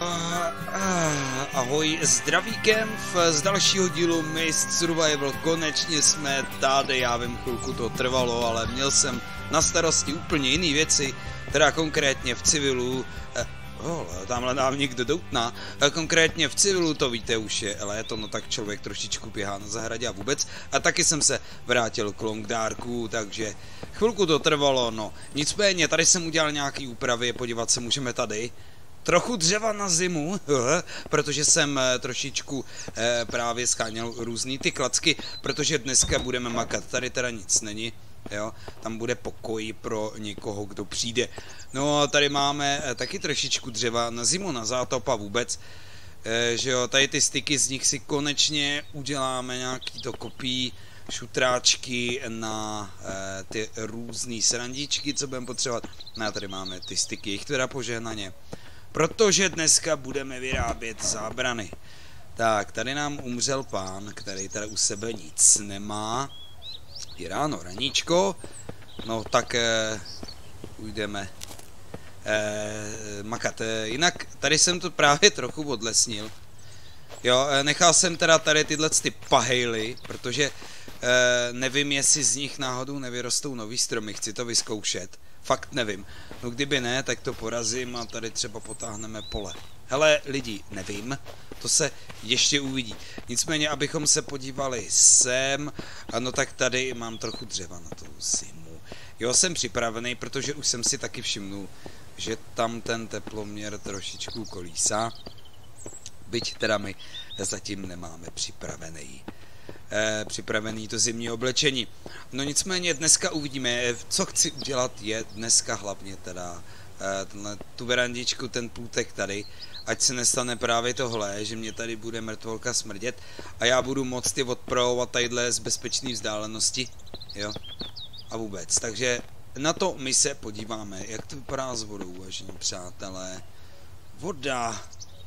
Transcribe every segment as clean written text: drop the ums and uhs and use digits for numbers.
Ahoj, zdravíkem z dalšího dílu Mist Survival. Konečně jsme tady, já vím, chvilku to trvalo, ale měl jsem na starosti úplně jiné věci, teda konkrétně v civilu. Tamhle nám někdo doutná. Konkrétně v civilu, to víte, už je léto, no tak člověk trošičku běhá na zahradě a vůbec. A taky jsem se vrátil k Longdarku, takže chvilku to trvalo, no. Nicméně, tady jsem udělal nějaký úpravy, podívat se můžeme tady. Trochu dřeva na zimu, protože jsem trošičku právě sháněl různý ty klacky, protože dneska budeme makat, tady teda nic není, jo, tam bude pokoj pro někoho, kdo přijde. No a tady máme taky trošičku dřeva na zimu, na zátop a vůbec, že jo, tady ty styky, z nich si konečně uděláme nějaký to kopí, šutráčky na ty různý srandičky, co budeme potřebovat. No a tady máme ty styky, jich teda požehnaně. Protože dneska budeme vyrábět zábrany. Tak, tady nám umřel pán, který tady u sebe nic nemá. Je ráno, raníčko. No tak ujdeme makat. Jinak tady jsem to právě trochu odlesnil. Jo, nechal jsem teda tady tyhle ty pahejly, protože nevím, jestli z nich náhodou nevyrostou nový stromy, chci to vyzkoušet. Fakt nevím. No kdyby ne, tak to porazím a tady třeba potáhneme pole. Hele, lidi, nevím. To se ještě uvidí. Nicméně, abychom se podívali sem, no tak tady mám trochu dřeva na tu zimu. Jo, jsem připravený, protože už jsem si taky všimnul, že tam ten teploměr trošičku kolísá. Byť teda my zatím nemáme připravený to zimní oblečení. No nicméně dneska uvidíme, co chci udělat je dneska hlavně teda tu verandičku, ten půtek tady, ať se nestane právě tohle, že mě tady bude mrtvolka smrdět a já budu moct je odpravovat tadyhle z bezpečné vzdálenosti, jo, a vůbec. Takže na to my se podíváme, jak to vypadá s vodou, vážení přátelé. Voda.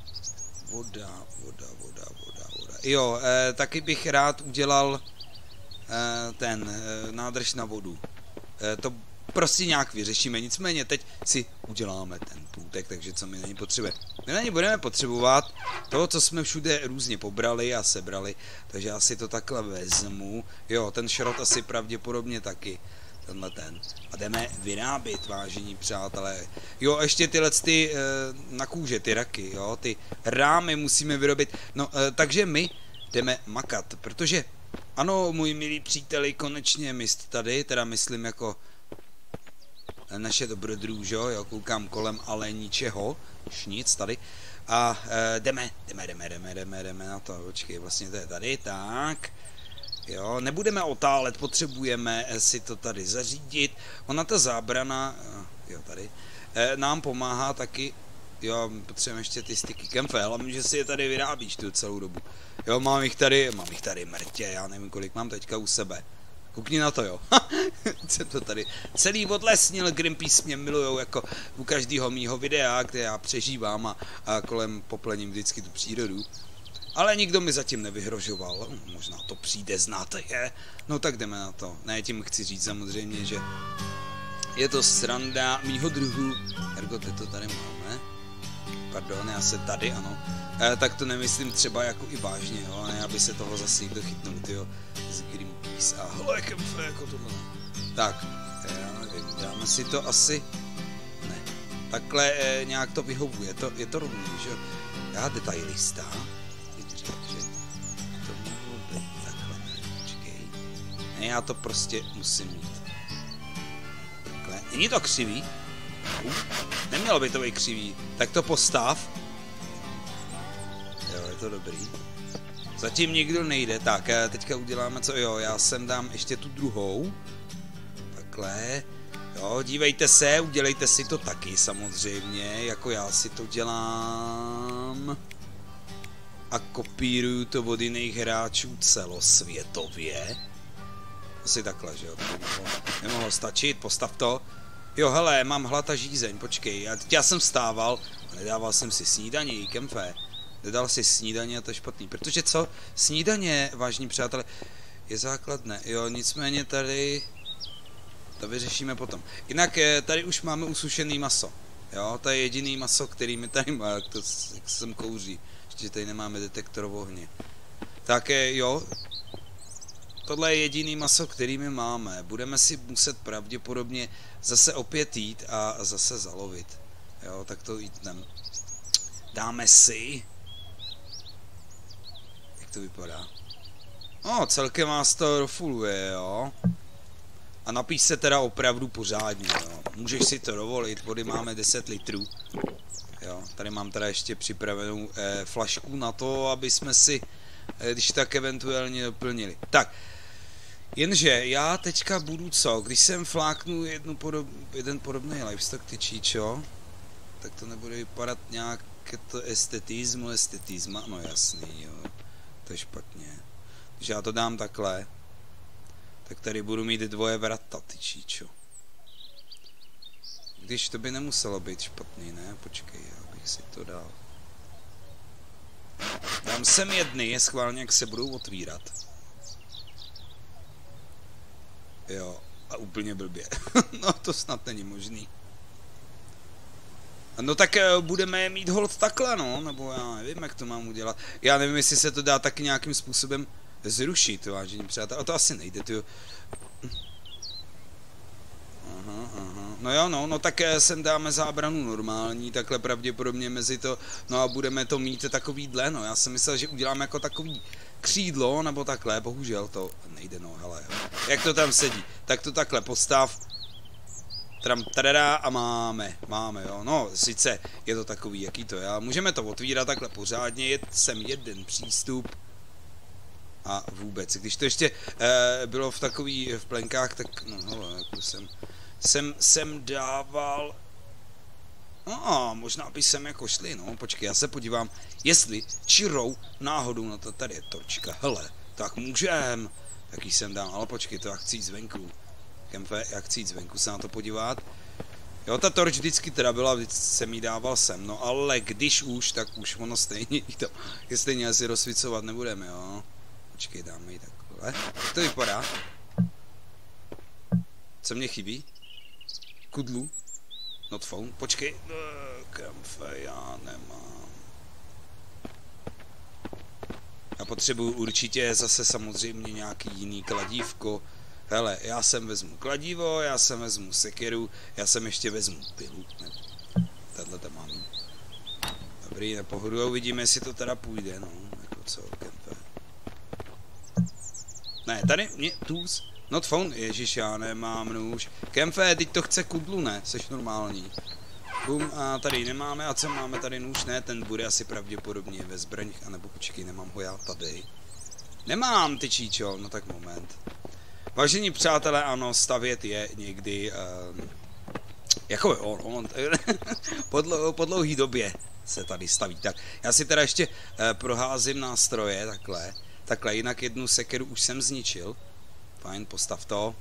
Jo, taky bych rád udělal ten nádrž na vodu. To prostě nějak vyřešíme, nicméně teď si uděláme ten půtek, takže co my na ní potřebujeme. My na ní budeme potřebovat to, co jsme všude různě pobrali a sebrali, takže já si to takhle vezmu. Jo, ten šrot asi pravděpodobně taky. Tenhle ten. A jdeme vyrábět, vážení přátelé. Jo, ještě tyhle ty na kůže, ty raky, jo, ty rámy musíme vyrobit. No, takže my jdeme makat, protože ano, můj milý příteli, konečně mist tady, teda myslím jako naše dobrodružo, jo, koukám kolem, ale ničeho, už nic tady. A jdeme na to, počkej, vlastně to je tady, tak. Jo, nebudeme otálet, potřebujeme si to tady zařídit. Ona ta zábrana, jo tady, nám pomáhá taky, jo, potřebujeme ještě ty styky kemfe, hlavně, že si je tady vyrábíš tu celou dobu. Jo, mám jich tady mrtě, já nevím, kolik mám teďka u sebe. Koukni na to, jo. Jsem to tady celý odlesnil, Greenpeace mě milujou jako u každého mýho videa, kde já přežívám a kolem poplením vždycky tu přírodu. Ale nikdo mi zatím nevyhrožoval, možná to přijde, znáte je, no tak jdeme na to. Ne, tím chci říct samozřejmě, že je to sranda mýho druhu, ergo ty to tady máme, pardon, já se tady, ano, tak to nemyslím třeba jako i vážně, jo, ne, aby se toho zase někdo chytnul, tyjo, z Greenpeace a hele, kemfe, jako tohle. Tak, já nevím, dáme si to asi, ne, takhle nějak to vyhovuje, je to rovný, že jo, já detailista. Ne, já to prostě musím mít. Takhle. Není to křivý? Nemělo by to být křivý. Tak to postav. Jo, je to dobrý. Zatím nikdo nejde. Tak, teďka uděláme co? Jo, já sem dám ještě tu druhou. Takhle. Jo, dívejte se, udělejte si to taky samozřejmě, jako já si to dělám. A kopíruju to od jiných hráčů celosvětově. Asi takhle, že jo, to nemohlo stačit, postav to. Jo, hele, mám hlad a žízeň, počkej, já jsem vstával a nedával jsem si snídaní, kemfe. Nedal si snídaně a to je špatný, protože co? Snídaně, vážní přátelé, je základné, jo, nicméně tady to vyřešíme potom. Jinak tady už máme usušený maso. Jo, to je jediný maso, který mi tady má, jak jsem kouří. Ještě tady nemáme detektor ohně. Tak jo, tohle je jediný maso, který my máme. Budeme si muset pravděpodobně zase opět jít a zase zalovit. Jo, tak to jítnem. Dáme si. Jak to vypadá? No, celkem vás to rofuluje, jo. A napíš se teda opravdu pořádně, jo. Můžeš si to dovolit, vody máme 10 litrů. Jo, tady mám teda ještě připravenou flašku na to, aby jsme si, když tak eventuálně doplnili. Tak, jenže já teďka budu co? Když jsem fláknu jeden podobný livestock tyčíčo, tak to nebude vypadat nějak to estetisma, no jasný, jo. To je špatně. Když já to dám takhle, tak tady budu mít dvoje vrata, tyčíčo. Když to by nemuselo být špatný, ne? Počkej, já bych si to dal. Dám sem jedny, je schválně, jak se budou otvírat. Jo, a úplně blbě. No to snad není možný. No tak budeme je mít hold takhle, no, nebo já nevím, jak to mám udělat. Já nevím, jestli se to dá taky nějakým způsobem zrušit, vážení přátelé. A to asi nejde, tyjo. Aha. No jo, no tak sem dáme zábranu normální, takhle pravděpodobně mezi to, no a budeme to mít takovýhle, no já jsem myslel, že uděláme jako takový křídlo, nebo takhle, bohužel to nejde, no hele, jak to tam sedí, tak to takhle postav, tadadá a máme, jo, no sice je to takový, jaký to je, můžeme to otvírat takhle pořádně, je sem jeden přístup a vůbec, když to ještě bylo v takový, v plenkách, tak no jako jsem dával, no možná by sem jako šli, no počkej, já se podívám, jestli čirou náhodou, no to tady je torčka, hele, tak můžem, tak jí sem dám, ale počkej, to já chci jít zvenku, Kemfe, já chci jít zvenku se na to podívat, jo, ta torč vždycky teda byla, vždycky jsem jí dával sem, no ale když už, tak už ono stejně, stejně asi rozsvicovat nebudeme, jo, počkej, dáme ji takhle, jak to vypadá, co mě chybí? Kudlu? Not phone? Počkej. Kemfe, já nemám. Já potřebuju určitě zase samozřejmě nějaký jiný kladívko. Hele, já sem vezmu kladivo, já sem vezmu sekeru, já sem ještě vezmu pilu. Ne, tahle tam mám. Dobrý, na pohodu a uvidíme, jestli to teda půjde, no. Jako co, Kemfe. Ne, tady, tools. Not phone, ježiš, já nemám nůž. Kemfe, teď to chce kudlu, ne? Seš normální. Bum, a tady nemáme, a co máme tady nůž? Ne, ten bude asi pravděpodobně ve zbraních, anebo počkej, nemám ho já tady. Nemám, ty číčo, no tak moment. Vážení přátelé, ano, stavět je někdy, jako jo, po dlouhý době se tady staví. Tak, já si teda ještě proházím nástroje, takhle, jinak jednu sekeru už jsem zničil. Fajn, postav to.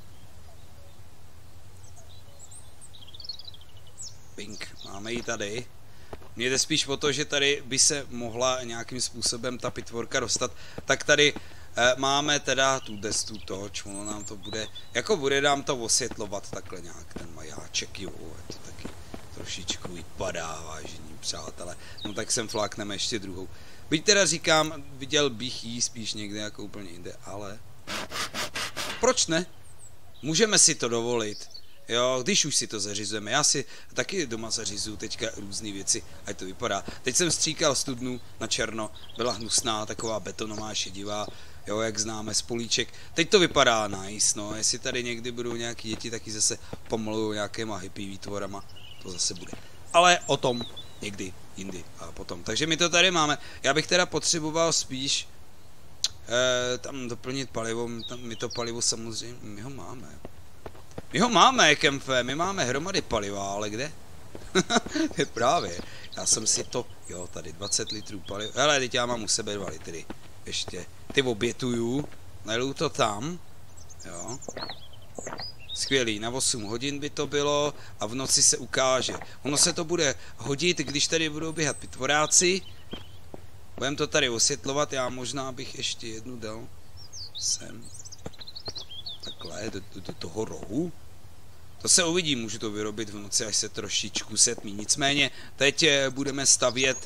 Pink, máme ji tady. Mně jde spíš o to, že tady by se mohla nějakým způsobem ta pitvorka dostat. Tak tady máme teda tu destu toč, ono nám to bude, jako bude nám to osvětlovat takhle nějak ten majáček, jo, to taky trošičku vypadá, vážení přátelé. No tak sem flákneme ještě druhou. Byť teda říkám, viděl bych jí spíš někde jako úplně jinde, ale proč ne? Můžeme si to dovolit. Jo, když už si to zařizujeme. Já si taky doma zařizuju teďka různé věci, ať to vypadá. Teď jsem stříkal studnu na černo, byla hnusná, taková betonová, šedivá, jo, jak známe z políček. Teď to vypadá nice, no, jestli tady někdy budou nějaký děti, taky zase pomalujou nějakýma hippie výtvorama, to zase bude. Ale o tom někdy jindy a potom. Takže my to tady máme. Já bych teda potřeboval spíš tam doplnit palivo, my to palivo samozřejmě, my ho máme, Kemfe, my máme hromady paliva, ale kde? Je právě, já jsem si to, jo, tady 20 litrů paliva, hele, teď já mám u sebe 2 litry, ještě, ty obětuju, naliju to tam, jo, skvělý, na 8 hodin by to bylo a v noci se ukáže, ono se to bude hodit, když tady budou běhat pitvoráci. Budeme to tady osvětlovat, já možná bych ještě jednu dal sem. Takhle, do toho rohu. To se uvidí, můžu to vyrobit v noci, až se trošičku setmí. Nicméně, teď budeme stavět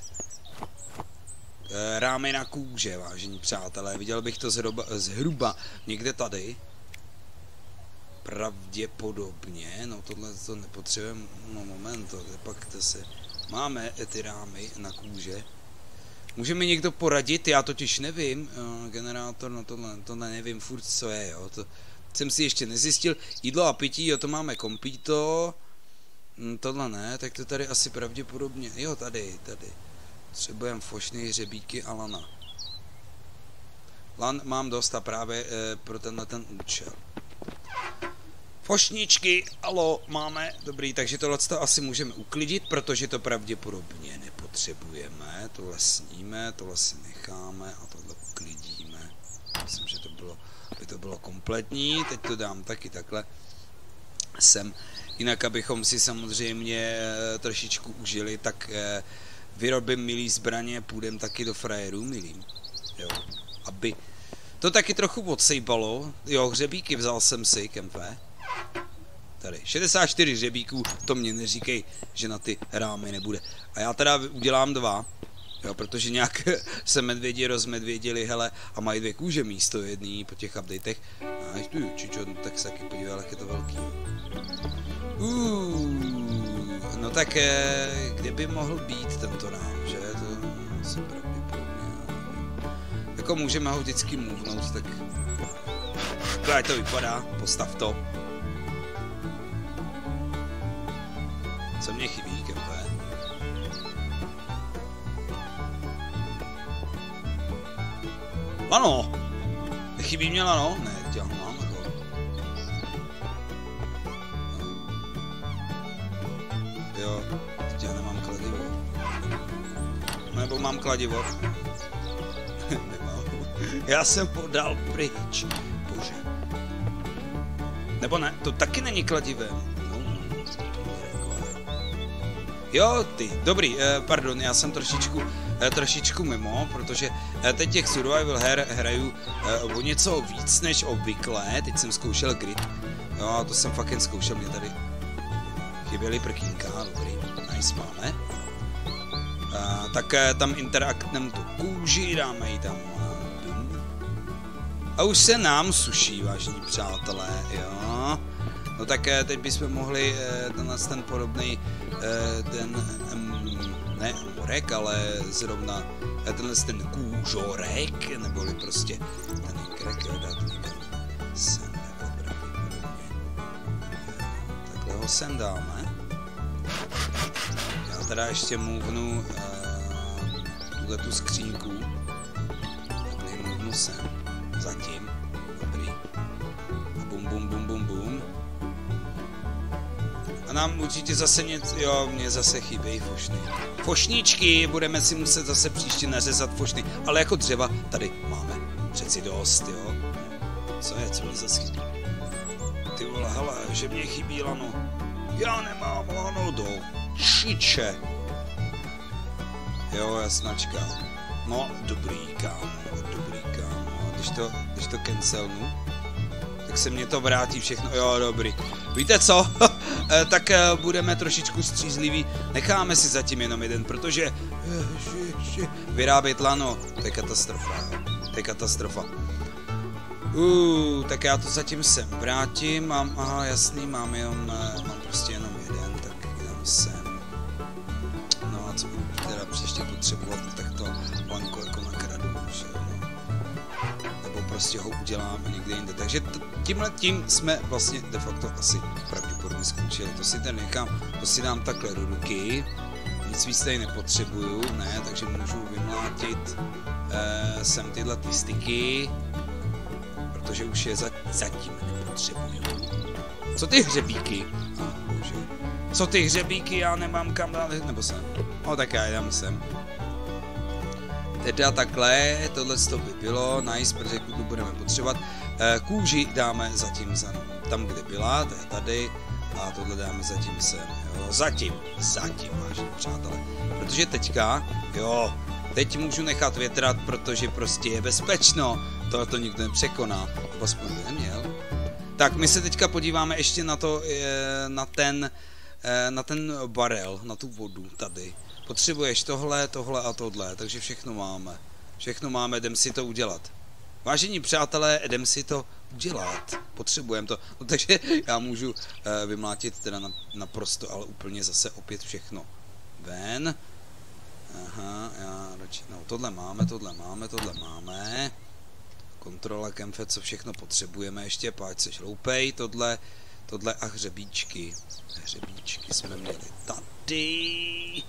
rámy na kůže, vážení přátelé. Viděl bych to zhruba někde tady. Pravděpodobně, no tohle to nepotřebujeme, no moment, to pak to se... Máme ty rámy na kůže. Může mi někdo poradit, já totiž nevím, generátor, no tohle nevím furt, co je, jo, to jsem si ještě nezjistil. Jídlo a pití, jo, to máme kompleto. Tohle ne, tak to tady asi pravděpodobně, jo, tady. Potřebujeme fošny, hřebíky a lana. Lan mám dost a právě pro tenhle ten účel. Fošničky, alo, máme, dobrý, takže tohle asi můžeme uklidit, protože to pravděpodobně nepotřebujeme. Tohle sníme, tohle si necháme a tohle uklidíme. Myslím, že by to bylo kompletní, teď to dám taky takhle sem. Jinak, abychom si samozřejmě trošičku užili, tak vyrobím milý zbraně, půjdem taky do frajerů milým, jo, aby to taky trochu odsejbalo. Jo, hřebíky vzal jsem si, kempe. Tady, 64 hřebíků, to mě neříkej, že na ty rámy nebude. A já teda udělám 2, jo, protože nějak se medvědi rozmedvěděli, hele, a mají 2 kůže místo jedný po těch updatech. A ještě tu čičo, no, tak se taky podíval, jak je to velký. No tak, kde by mohl být tento rám, že? To se pravděpodobně... Jako můžeme ho vždycky movnout, tak... Takhle to vypadá, postav to. Co mě chybí, kempe? Lano! Nechybí mě lano? Ne, teď já ho mám jako. Jo, teď já nemám kladivo. Nebo mám kladivo. Nemám. Já jsem ho dal pryč. Bože. Nebo ne, to taky není kladivem. Jo, ty, dobrý, pardon, já jsem trošičku mimo, protože teď těch survival her hraju o něco víc než obvykle, teď jsem zkoušel grid, jo, a to jsem fakt zkoušel, mě tady chyběly prkínka, dobrý, nice máme. Tak tam interaktnem tu kůži, dáme ji tam, a už se nám suší, vážení přátelé, jo. No tak teď bychom mohli ten podobný ne morek, ale zrovna ten kůžorek, neboli prostě ten krek, dát někam sem, pravděpodobně. Takhle ho sem dáme. Já teda ještě mluvnu tu skřínku. Takhle ji mluvnu sem. Zatím. Dobrý. A bum. A nám určitě zase něco, jo, mě zase chybějí fošny. Fošničky, budeme si muset zase příště nařezat fošny, ale jako dřeva tady máme přeci dost, jo. Co mě zase chybí? Ty vole, hele, že mě chybí lano. Já nemám lano do čiče. Jo, jasnačka. No, dobrý, kámo. Když to cancelnu, tak se mě to vrátí všechno. Jo, dobrý. Víte co? Tak budeme trošičku střízliví. Necháme si zatím jenom jeden, protože vyrábět lano, to je katastrofa. Tak já to zatím sem vrátím. Aha, jasný, mám prostě jenom jeden, tak dám sem. No a co budu teda příště potřebovat, no, tak to lanko jako nakradu, že no. Nebo prostě ho uděláme někde jinde. Takže tím jsme vlastně de facto asi pravděpodobně skončili. To si tady nechám, to si dám takhle do ruky. Nic víc tady nepotřebuju, ne, takže můžu vymlátit sem tyhle ty styky, protože už je zatím nepotřebuju. Co ty hřebíky? Bože. Co ty hřebíky, já nemám kam dát, nebo sem. No tak já jdám sem. Teda takhle, tohle to by bylo, nice, protože tu budeme potřebovat. Kůži dáme zatím tam, kde byla, to je tady, a tohle dáme zatím sem, jo, zatím, vážení přátelé. Protože teďka, jo, teď můžu nechat větrat, protože prostě je bezpečno, tohle to nikdo nepřekoná, to aspoň by neměl. Tak, my se teďka podíváme ještě na to, na ten barel, na tu vodu tady. Potřebuješ tohle, tohle a tohle, takže všechno máme. Všechno máme, jdem si to udělat. Vážení přátelé, jdem si to udělat. Potřebujeme to. No, takže já můžu vymlátit teda naprosto, ale úplně zase opět všechno. Ven. Aha, já radši, no tohle máme, tohle máme, tohle máme. Kontrola kemfe, co všechno potřebujeme ještě, páč se šloupej, tohle a hřebíčky. Hřebíčky jsme měli tady.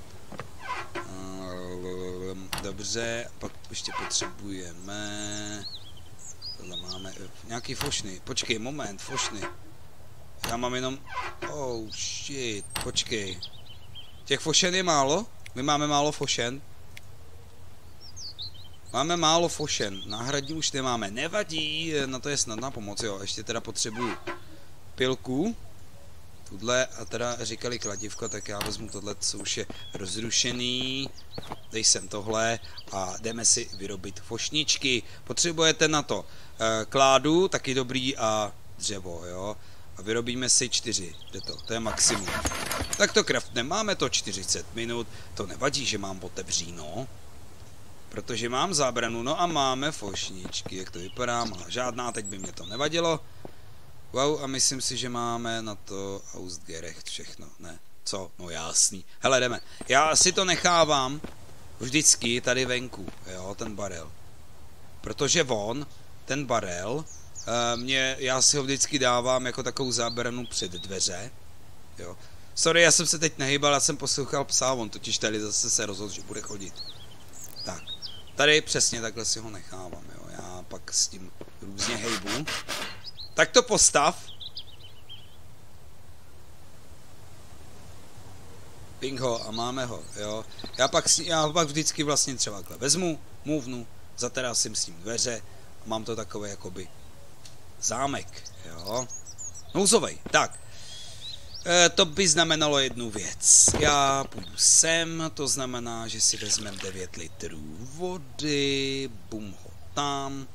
Dobře, pak ještě potřebujeme... Tohle máme, nějaký fošny, počkej, moment, fošny. Já mám jenom... Oh shit, počkej. Těch fošen je málo? My máme málo fošen. Máme málo fošen, náhradní už nemáme, nevadí, na to je snadná pomoc, jo, ještě teda potřebuju pilku, tuhle a teda říkali kladivko, tak já vezmu tohle, co už je rozrušený, dej sem tohle a jdeme si vyrobit fošničky, potřebujete na to kládu, taky dobrý a dřevo, jo, a vyrobíme si 4, jde to je maximum. Tak to craftne, máme to 40 minut, to nevadí, že mám otevříno. Protože mám zábranu, no a máme fošničky, jak to vypadá, má žádná, teď by mě to nevadilo. Wow, a myslím si, že máme na to Ausgerecht všechno, ne? Co? No jasný. Hele, jdeme. Já si to nechávám vždycky tady venku, jo, ten barel. Protože ten barel, já si ho vždycky dávám jako takovou zábranu před dveře, jo. Sorry, já jsem se teď nehýbal, já jsem poslouchal psa, on totiž tady zase se rozhodl, že bude chodit. Tak. Tady přesně takhle si ho nechávám, jo. Já pak s tím různě hejbu. Tak to postav. Ping ho a máme ho, jo. Já pak vždycky vlastně třeba takhle vezmu, movenu, zaterasím s tím dveře a mám to takové jakoby zámek, jo. Nouzovej, tak. To by znamenalo jednu věc. Já půjdu sem, to znamená, že si vezmeme 9 litrů vody, bum ho tam.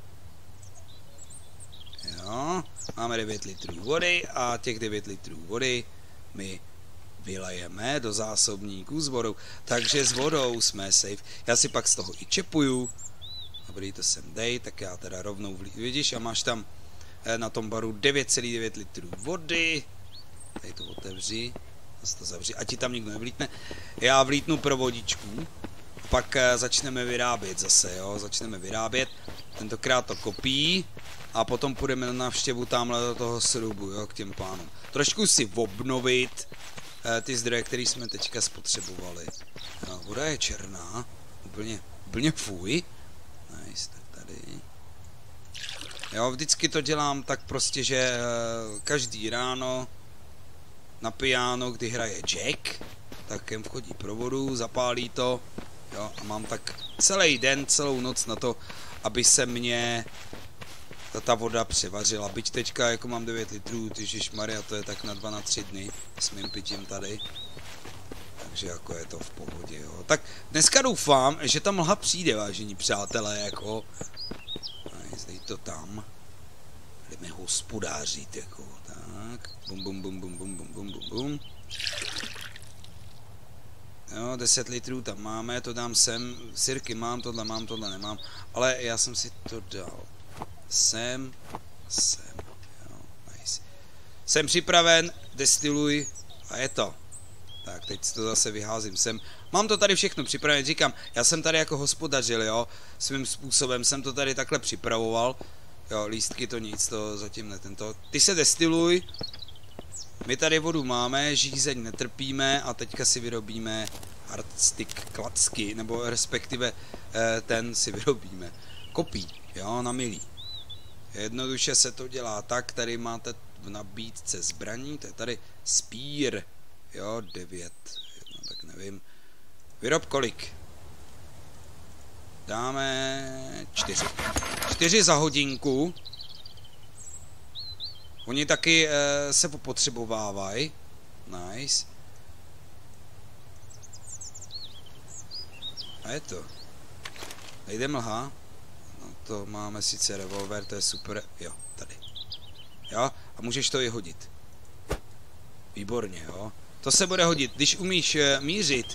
Jo, máme 9 litrů vody a těch 9 litrů vody my vylejeme do zásobníků s vodou. Takže s vodou jsme safe. Já si pak z toho i čepuju. Dobrý, to sem dej, tak já teda rovnou vidíš a máš tam na tom baru 9,9 litrů vody. Tady to otevři, zase to zavři, ať ti tam nikdo nevlítne. Já vlítnu pro vodičku, pak začneme vyrábět zase, jo, začneme vyrábět, tentokrát to kopí a potom půjdeme na návštěvu tamhle do toho srubu, jo, k těm pánům. Trošku si obnovit ty zdroje, které jsme teďka spotřebovali. No, voda je černá, úplně fuj. Nice, tak tady. Jo, vždycky to dělám tak prostě, že každý ráno na piano, kdy hraje Jack, tak jen vchodí pro vodu, zapálí to, jo, a mám tak celý den, celou noc na to, aby se mě ta voda převařila. Byť teďka jako mám 9 litrů, ježišmarja, to je tak na 2 na 3 dny s mým pitím tady. Takže jako je to v pohodě, jo. Tak dneska doufám, že ta mlha přijde, vážení přátelé, jako. Dej to tam. Jdeme hospodářit, jako. Tak, bum bum bum bum bum bum bum bum bum. Jo, 10 litrů tam máme, to dám sem, sirky mám, tohle nemám, ale já jsem si to dal. Sem, jo, nice. Jsem připraven, destiluj a je to. Tak, teď to zase vyházím sem. Mám to tady všechno připravené, říkám, já jsem tady jako hospodařil, jo, svým způsobem jsem to tady takhle připravoval. Jo, lístky to nic, to zatím ne tento. Ty se destiluj. My tady vodu máme, žízeň netrpíme a teďka si vyrobíme hardstick klacky, nebo respektive ten si vyrobíme. Kopí, jo, na milý. Jednoduše se to dělá tak, tady máte v nabídce zbraní, to je tady spear, jo, 9, no, tak nevím. Vyrob kolik? Dáme 4. 4 za hodinku. Oni taky se popotřebovávají. Nice. A je to. Nejde mlha. No to máme sice revolver, to je super. Jo, tady. Jo? A můžeš to i hodit. Výborně, jo. To se bude hodit. Když umíš mířit,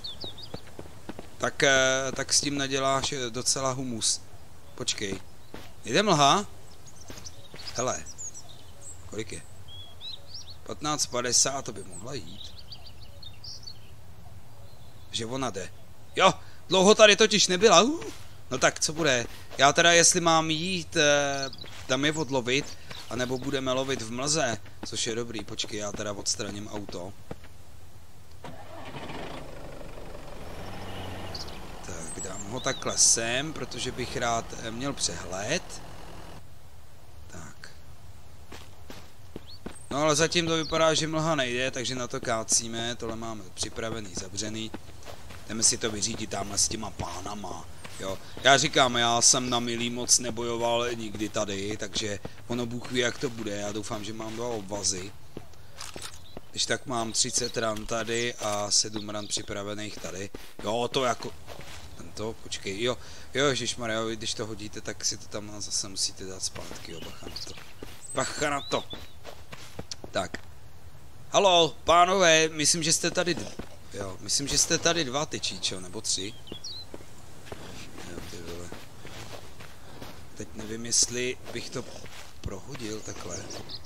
tak s tím naděláš docela humus. Počkej. Jde mlha? Hele. Kolik je? 15:50, to by mohla jít. Že ona jde. Jo, dlouho tady totiž nebyla. No tak, co bude? Já teda, jestli mám jít, tam je odlovit, anebo budeme lovit v mlze, což je dobrý. Počkej, já teda odstraním auto. Tak, dám ho takhle sem, protože bych rád měl přehled. Tak. No ale zatím to vypadá, že mlha nejde, takže na to kácíme. Tohle máme připravený, zavřený. Jdeme si to vyřídit tamhle s těma pánama. Jo. Já říkám, já jsem na milý moc nebojoval nikdy tady, takže ono Bůh ví, jak to bude. Já doufám, že mám 2 obvazy. Když tak mám 30 ran tady a 7 ran připravených tady. Jo, to jako... Tento, počkej, jo, ježišmarja, když to hodíte, tak si to tam zase musíte dát zpátky, jo, bacha na to. Bacha na to. Tak. Haló, pánové, myslím, že jste tady... Jo, myslím, že jste tady 2, ty číčo, nebo 3. Jo, ty vole. Teď nevím, jestli bych to prohodil takhle.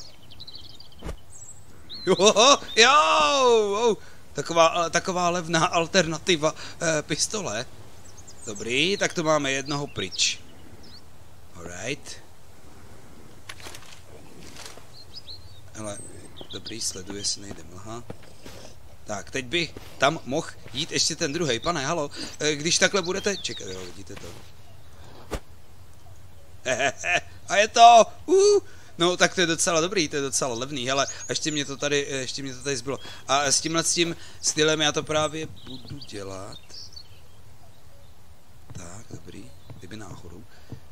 Jo, taková levná alternativa pistole. Dobrý, tak to máme jednoho pryč. Alright. Hele, dobrý, sleduje, jestli nejde mlha. Tak, teď bych tam mohl jít ještě ten druhej. Pane, halo, když takhle budete... Čekaj, jo, vidíte to. A je to! No, tak to je docela dobrý, to je docela levný, hele, a ještě mě to tady zbylo. A s tímhle stylem já to právě budu dělat. Tak, dobrý, kdyby náhodou.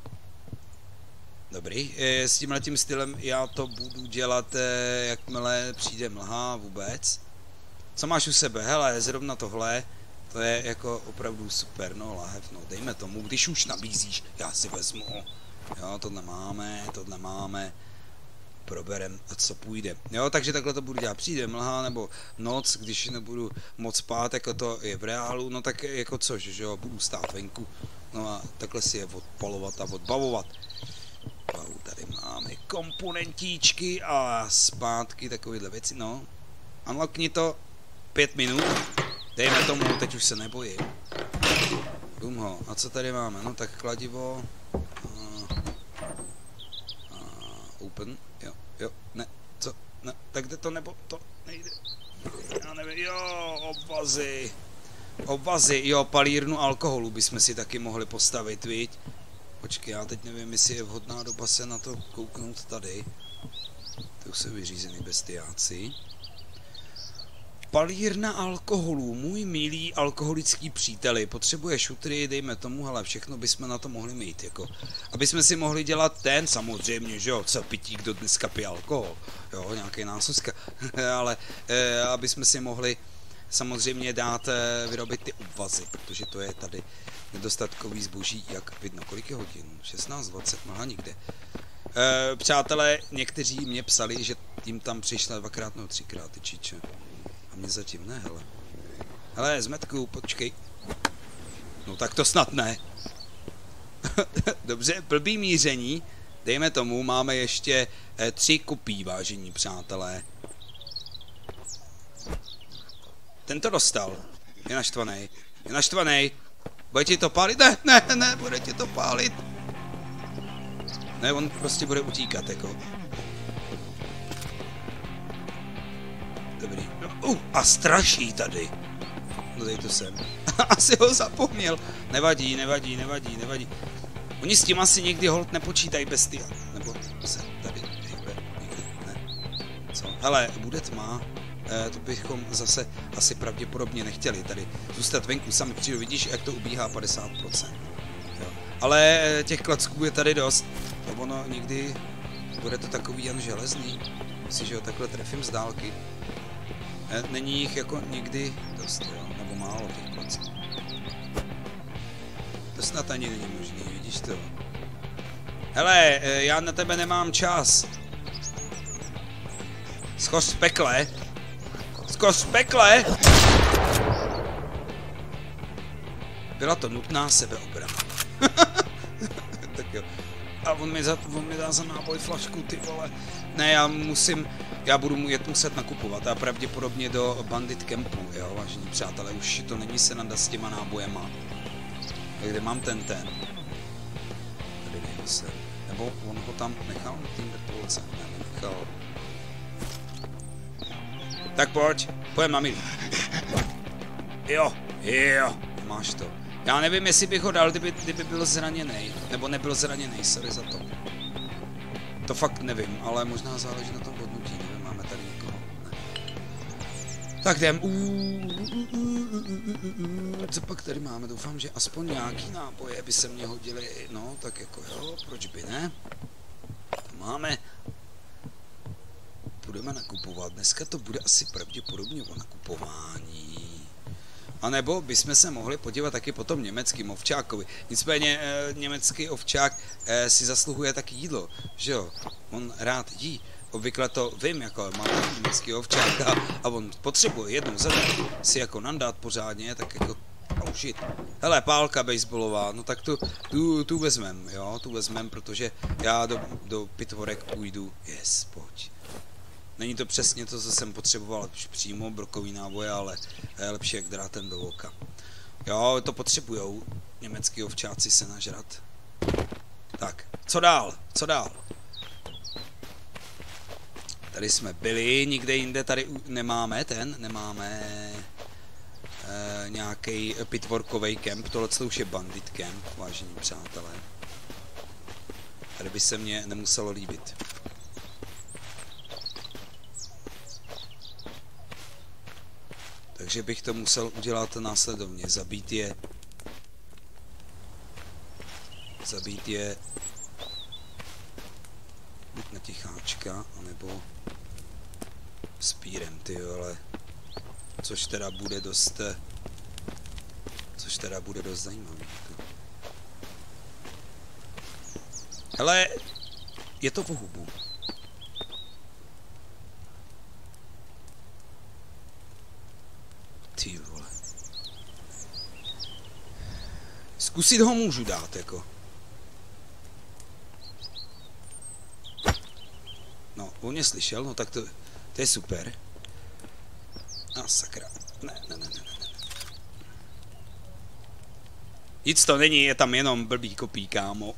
Dobrý, s tímhletím stylem já to budu dělat, jakmile přijde mlha vůbec. Co máš u sebe? Hele, zrovna tohle, to je jako opravdu super, no lahev, no dejme tomu, když už nabízíš, já si vezmu. Jo, tohle máme, proberem, co půjde. Jo, takže takhle to budu dělat, přijde mlha nebo noc, když nebudu moc spát, jako to je v reálu, no tak jako což, že jo, budu stát venku, no a takhle si je odpalovat a odbavovat. Tady máme komponentíčky a zpátky takovéhle věci, no. Unlockni to 5 minut, dejme tomu, teď už se nebojím. Bum ho, a co tady máme, no tak kladivo, open, jo, ne, co, ne, tak jde to nebo to nejde, já nevím, jo, obvazy, jo, palírnu alkoholu bychom si taky mohli postavit, viď? Počkej, já teď nevím, jestli je vhodná doba se na to kouknout tady. To už jsou vyřízený bestiáci. Palírna alkoholu, můj milý alkoholický příteli, potřebuje šutry, dejme tomu, ale všechno bychom na to mohli mít, jako. Aby jsme si mohli dělat ten, samozřejmě, že jo, co pití, kdo dneska pije alkohol, jo, nějaký násuska, ale aby jsme si mohli samozřejmě dát, vyrobit ty obvazy, protože to je tady nedostatkový zboží, jak vidno, kolik je hodin, 16:20, mlha nikde. Přátelé, někteří mě psali, že jim tam přišla 2x nebo 3x ty čiče. A mě zatím ne, hele. Hele, Zmetku, počkej. No tak to snad ne. Dobře, blbý míření. Dejme tomu, máme ještě 3 kupí, vážení přátelé. Ten to dostal. Je naštvanej. Bude ti to pálit? Ne, bude ti to pálit. Ne, on prostě bude utíkat, jako. Dobrý. No, a straší tady. No dej to sem. Asi ho zapomněl. Nevadí. Oni s tím asi někdy holt nepočítají bestia. Nebo se tady hejbe někdy. Ne. Co? Hele, bude tma. To bychom zase asi pravděpodobně nechtěli tady zůstat venku. Sami přijdu, vidíš, jak to ubíhá 50%. Jo. Ale těch klacků je tady dost. To ono někdy bude to takový jen železný. Myslím, že ho takhle trefím z dálky. Není jich jako někdy dost, jo? Nebo málo těch klacků. To snad ani není možný, vidíš to? Hele, já na tebe nemám čas. Schoř v pekle. Schoř v pekle. Byla to nutná sebeobrana. Tak jo. A on mi dá za náboj flašku, ty vole. Ne, já budu muset nakupovat a pravděpodobně do bandit campu, jo, vážení přátelé, už to není sranda s těma nábojema. Kde mám ten? Tady nejde se. Nebo on ho tam nechal na tým vrtulce? Ne, nechal. Tak pojď, pojď mami. Jo, máš to. Já nevím, jestli bych ho dal, kdyby byl zraněný, nebo nebyl zraněný, sorry za to. To fakt nevím, ale možná záleží na tom hodnutí, nevím, máme tady někoho. Ne. Tak jdem. Co pak tady máme? Doufám, že aspoň nějaký náboje by se mě hodily. No, tak jako jo, proč by ne? To máme. Budeme nakupovat. Dneska to bude asi pravděpodobně o nakupování. A nebo bychom se mohli podívat taky po tom německým ovčákovi. Nicméně německý ovčák si zasluhuje taky jídlo, že jo? On rád jí. Obvykle to vím, jako mám německý ovčák a on potřebuje jednou za den si jako nandát pořádně, tak jako užit. Hele, pálka baseballová, no tak tu vezmem, jo? Tu vezmem, protože já do pitvorek půjdu. Yes, pojď. Není to přesně to, co jsem potřeboval už přímo, brokový náboje, ale je lepší jak drátem do oka. Jo, to potřebujou německý ovčáci se nažrat. Tak, co dál? Co dál? Tady jsme byli, nikde jinde tady nemáme nějaký pitvorkový kemp, tohle už je bandit kemp, vážení přátelé. Tady by se mně nemuselo líbit. Takže bych to musel udělat následovně. Zabít je buď na ticháčka, anebo spírem, ty ale což teda bude dost zajímavý. Hele, je to po hubu. Ty vole. Zkusit ho můžu dát, jako. No, on mě slyšel, no tak to je super. A sakra. Ne. Nic to není, je tam jenom blbý kopí, kámo.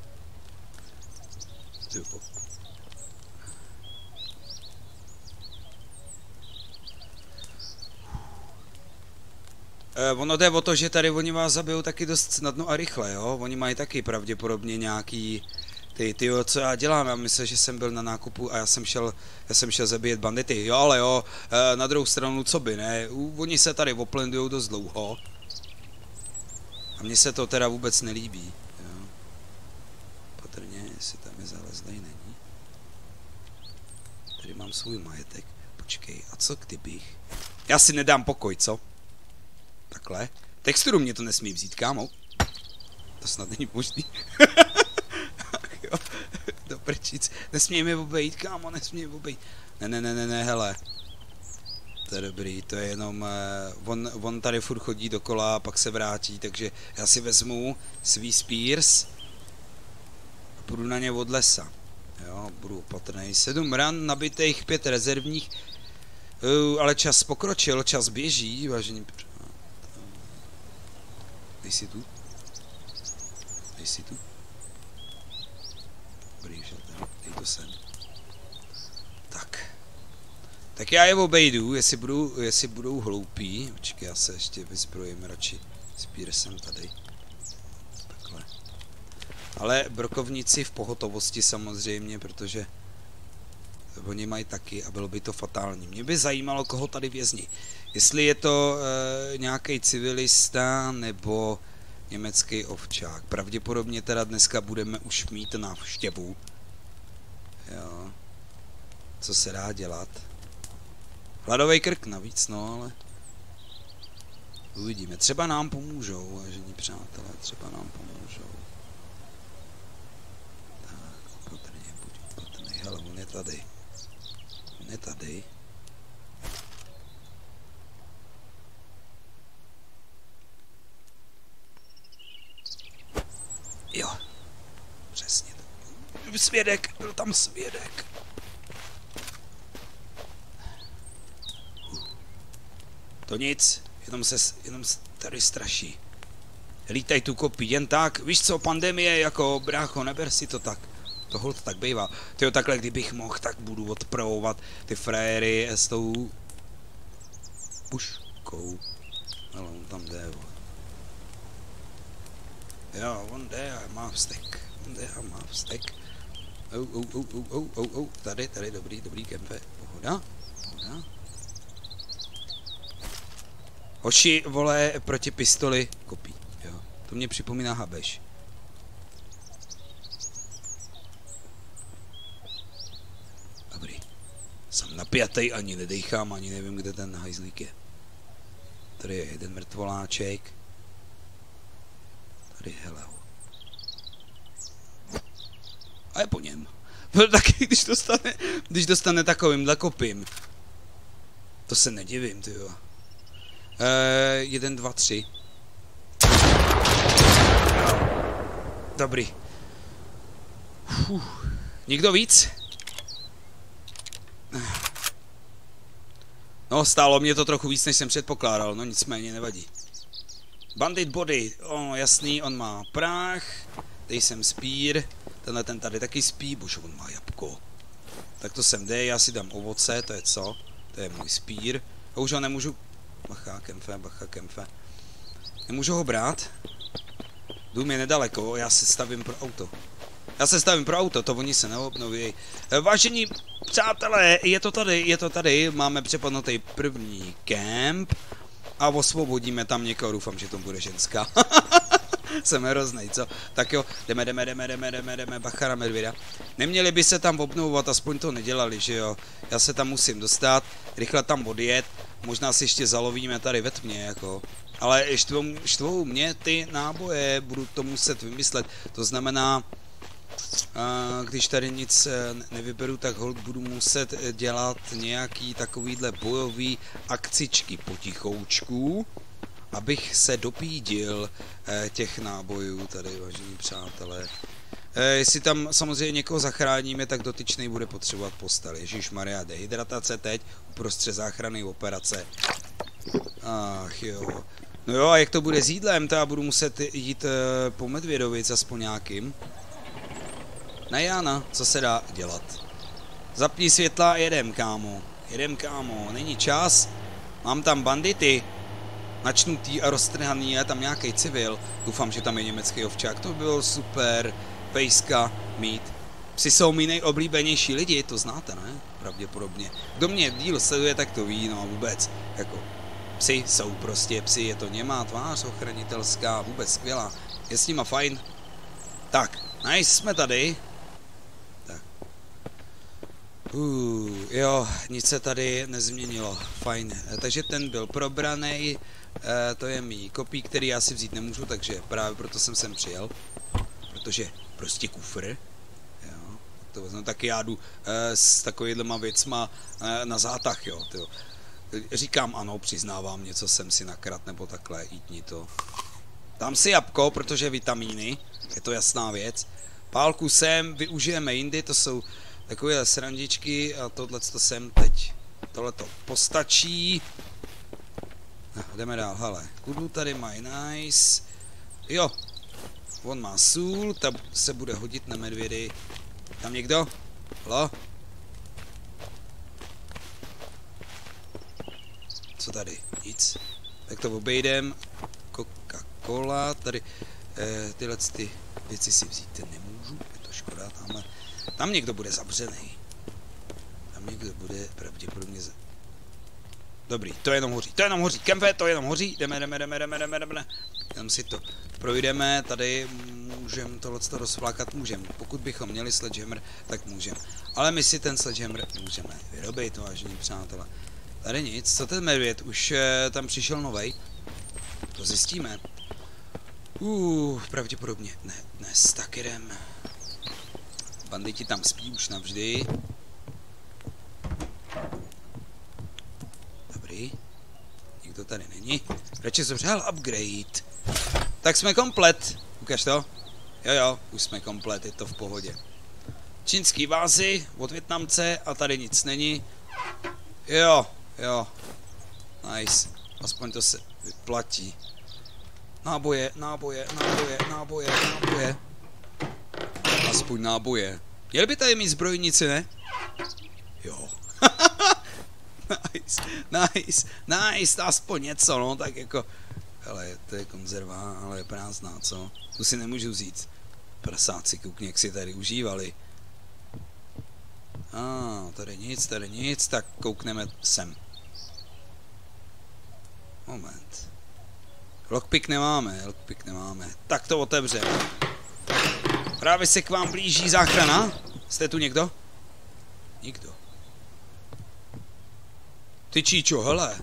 Ono jde o to, že tady oni vás zabijou taky dost snadno a rychle, jo? Oni mají taky pravděpodobně nějaký tyjo, co já dělám, já myslím, že jsem byl na nákupu a já jsem šel zabíjet bandity, jo, ale jo, na druhou stranu, co by, ne? Oni se tady oplendujou dost dlouho a mně se to teda vůbec nelíbí, jo? Patrně, jestli tam je zalezlej, není. Tady mám svůj majetek, počkej, a co kdybych? Já si nedám pokoj, co? Takhle. Texturu mě to nesmí vzít, kámo. To snad není možný. Jo, do prčic. Nesmí mi obejít, kámo, nesmí mi obejít. Ne, hele. To je dobrý, to je jenom... on tady furt chodí dokola a pak se vrátí, takže já si vezmu svý spears a půjdu na ně od lesa. Jo, budu opatrnej. 7 ran nabitých, 5 rezervních. Ale čas pokročil, čas běží, vážení... Dej si tu. Dobrý, že dej to sem. Tak já je obejdu, jestli budou hloupí. Počkej, já se ještě vyzbrojím radši. Spír jsem tady. Takhle. Ale brokovníci v pohotovosti samozřejmě, protože oni mají taky a bylo by to fatální. Mě by zajímalo, koho tady vězní. Jestli je to nějaký civilista nebo německý ovčák. Pravděpodobně teda dneska budeme už mít návštěvu. Jo. Co se dá dělat? Hladový krk navíc, no ale... Uvidíme. Třeba nám pomůžou, vážení přátelé. Třeba nám pomůžou. Tak, opatrně, buď opatrný. Hele, on je tady. On je tady. Jo. Přesně. Svědek, byl tam svědek. To nic, jenom tady straší. Lítaj tu kopí, jen tak, víš co, pandemie, jako brácho, neber si to tak. To holt tak bývá. Tyjo, takhle, kdybych mohl, tak budu odpravovat ty frajery s tou puškou. Ale on tam jde, jo, on jde a má vztek. On jde a má vztek. Tady, dobrý kempe. Pohoda. Hoši, vole, proti pistoli kopí, jo. To mě připomíná Habeš. Dobrý. Jsem napjatej, ani nedejchám, ani nevím, kde ten hajzlík je. Tady je jeden mrtvoláček. Tady je hele. A je po něm. Taky, když dostane takovýmhle kopím. To se nedivím, tyjo. 1, 2, 3. Dobrý. Nikdo víc? No, stálo mě to trochu víc, než jsem předpokládal, no nicméně nevadí. Bandit body, jasný, on má prach, dej sem spír, tenhle ten tady taky spí, bože, on má jabko. Tak to sem jde, já si dám ovoce, to je co? To je můj spír. A už ho nemůžu... Bacha, kemfe. Nemůžu ho brát? Dům je nedaleko, já se stavím pro auto. To oni se neobnoví. Vážení přátelé, je to tady, máme přepadnutý první kemp a osvobodíme tam někoho, doufám, že to bude ženská. Jsem hroznej, co? Tak jo, jdeme, bacha na medvěda. Neměli by se tam obnovovat, aspoň to nedělali, že jo? Já se tam musím dostat, rychle tam odjet, možná si ještě zalovíme tady ve tmě, jako. Ale štvou mě ty náboje, budu to muset vymyslet, to znamená, když tady nic nevyberu, tak hold budu muset dělat nějaký takovýhle bojový akcičky potichoučku, abych se dopídil těch nábojů tady, vážení přátelé. Jestli tam samozřejmě někoho zachráníme, tak dotyčný bude potřebovat postel. Ježišmarja, dehydratace teď uprostřed záchranné operace. Ach jo. No jo, a jak to bude s jídlem, to já budu muset jít po Medvědovic aspoň nějakým. Na Jana, co se dá dělat? Zapni světla a jedem, kámo, není čas. Mám tam bandity. Načnutý a roztrhaný, je tam nějaký civil. Doufám, že tam je německý ovčák, to by bylo super. Pejska mít. Psi jsou mý nejoblíbenější lidi, to znáte, ne? Pravděpodobně. Kdo mě díl sleduje, tak to ví, no vůbec. Jako, psi jsou prostě psi, je to němá tvář ochranitelská, vůbec skvělá. Je s nima fajn. Tak, nice, jsme tady. Tak. Jo, nic se tady nezměnilo, fajn. Takže ten byl probranej, to je mý kopí, který já si vzít nemůžu, takže právě proto jsem sem přijel. Protože prostě kufr. Jo, to vezmu, taky já jdu s takovýhlema věcma na zátah, jo. Tyjo. Říkám ano, přiznávám, něco jsem si nakrat, nebo takhle, jítni to. Dám si jabko, protože vitamíny, je to jasná věc. Pálku sem využijeme jindy, to jsou takové srandičky a tohleto sem teď. Tohleto postačí. Jdeme dál, hele. Kudlu tady mají nice. Jo. On má sůl, ta se bude hodit na medvědy. Tam někdo? Halo? Co tady? Nic. Tak to obejdem. Coca-Cola, tady tyhle ty věci si vzít nemůžu, je to škoda, tamhle. Tam někdo bude zavřený. Tam někdo bude pravděpodobně Dobrý, to jenom hoří, kempe, to jenom hoří, jdeme. Tam si to projdeme, tady můžeme tohleto rozflákat, můžeme. Pokud bychom měli sledgehammer, tak můžeme. Ale my si ten sledgehammer můžeme vyrobit, vážení přátelé. Tady nic, co ten medvěd, už tam přišel novej. To zjistíme. Pravděpodobně ne, dnes tak jdem. Banditi tam spí už navždy. tady. Nikdo tady není. Radši jsem přál upgrade. Tak jsme komplet. Ukaž to. Jo, už jsme komplet, je to v pohodě. Čínský vázy od Vietnamce a tady nic není. Jo. Nice. Aspoň to se vyplatí. Náboje. Aspoň náboje. Měli by tady mít zbrojnici, ne? Jo. Nice, aspoň něco, no, tak jako... Hele, to je konzerva, ale je prázdná, co? Tu si nemůžu vzít. Prasáci, koukni, jak si tady užívali. Tady nic, tak koukneme sem. Moment. Lockpick nemáme. Tak to otevřeme. Právě se k vám blíží záchrana. Jste tu někdo? Nikdo. Ty číčo, hele.